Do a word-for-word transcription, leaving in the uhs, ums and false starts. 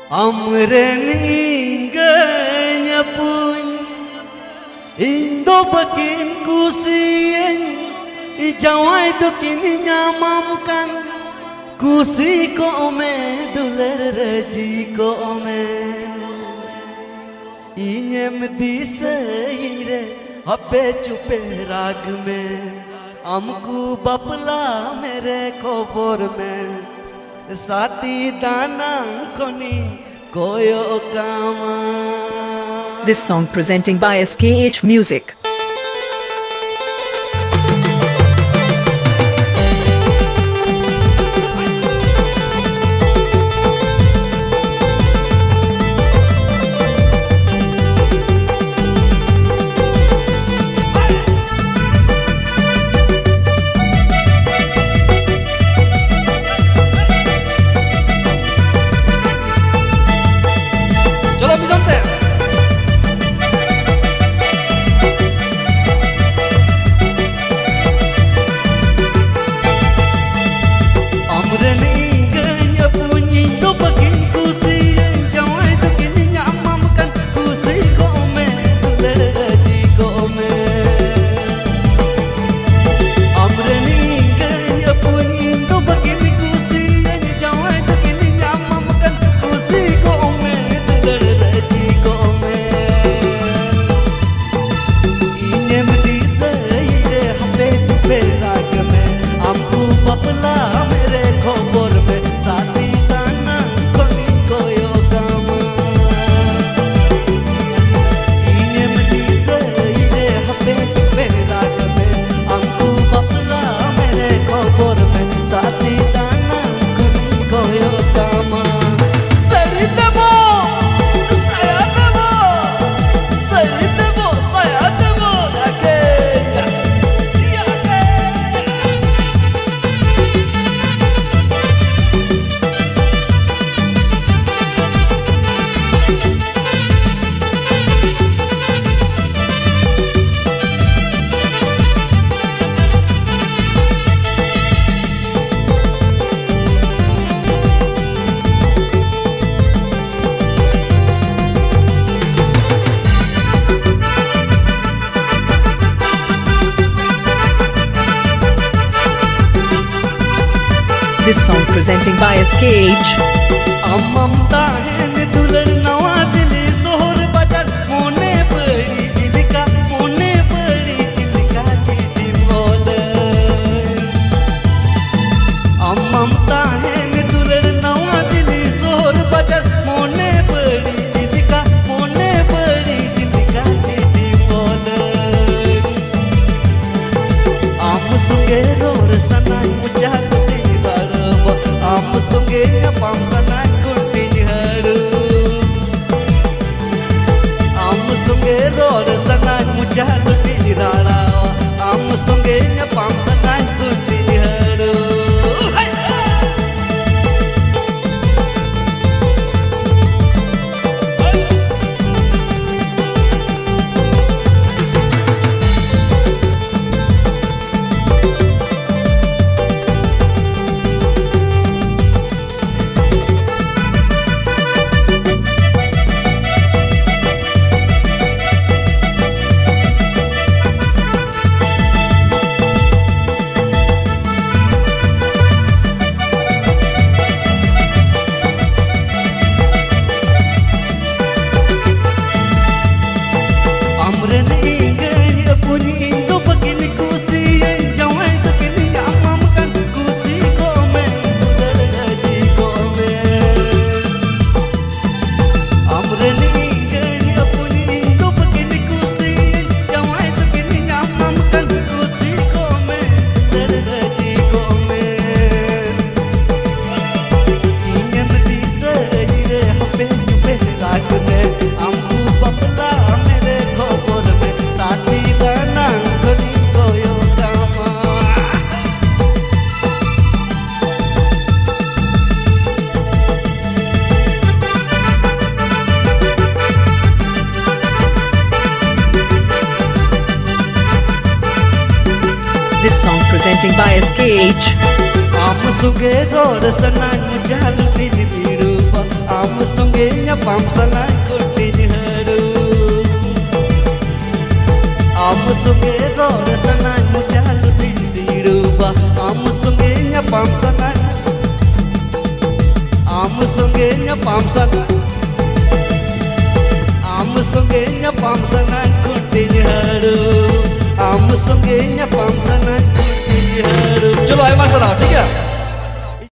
Amren ingganya pun Indo bakin kusien Ijawai tu kini nyamamkan Kusi ko ome duler reji ko ome Inyem diseire Ape chupe राग में हमको बपला मेरे खबर में साथी दाना कोनी कोयो कामा. This song presenting by S K H Music. This song presenting by S K H. Amamta hen dular nawa dili sohor bajar mone padi dilka mone padi dilka didi bol. Amamta hen dular nawa dili sohor bajar mone padi dilka mone padi dilka didi bol. Am sunge ror sanai mujhar am sunge pam sanai kunti haru am sunge ror sanai mujhar kunti rara am sunge pam sanai kunti haru. This song presenting by S K H. Am sunge ror sanai mujhar dili birupa am sunge sunge nyapam sanai kutin haru am sunge ror sanai muchalu din siruba am sunge nyapam sanai am sunge nyapam sanai am sunge nyapam sanai kutin haru am sunge nyapam sanai kutin haru. चलो आए master ठीक है।